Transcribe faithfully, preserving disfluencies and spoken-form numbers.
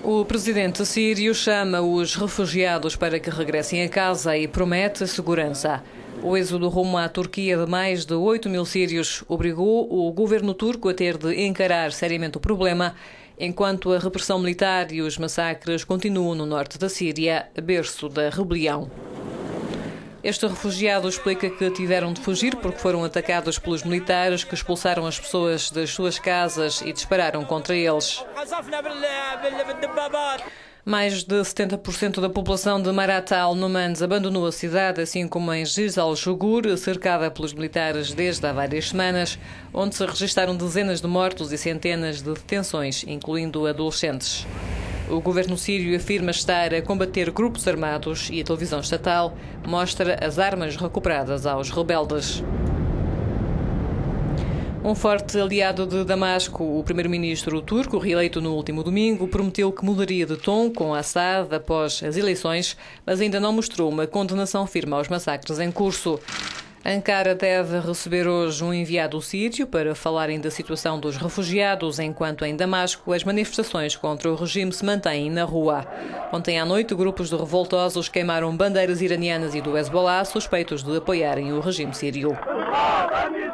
O presidente sírio chama os refugiados para que regressem a casa e promete segurança. O êxodo rumo à Turquia de mais de oito mil sírios obrigou o governo turco a ter de encarar seriamente o problema, enquanto a repressão militar e os massacres continuam no norte da Síria, berço da rebelião. Este refugiado explica que tiveram de fugir porque foram atacados pelos militares que expulsaram as pessoas das suas casas e dispararam contra eles. Mais de setenta por cento da população de Marat al-Numan abandonou a cidade, assim como em Giz al-Jugur, cercada pelos militares desde há várias semanas, onde se registaram dezenas de mortos e centenas de detenções, incluindo adolescentes. O governo sírio afirma estar a combater grupos armados e a televisão estatal mostra as armas recuperadas aos rebeldes. Um forte aliado de Damasco, o primeiro-ministro turco, reeleito no último domingo, prometeu que mudaria de tom com Assad após as eleições, mas ainda não mostrou uma condenação firme aos massacres em curso. Ankara deve receber hoje um enviado sírio para falarem da situação dos refugiados, enquanto em Damasco as manifestações contra o regime se mantêm na rua. Ontem à noite, grupos de revoltosos queimaram bandeiras iranianas e do Hezbollah, suspeitos de apoiarem o regime sírio.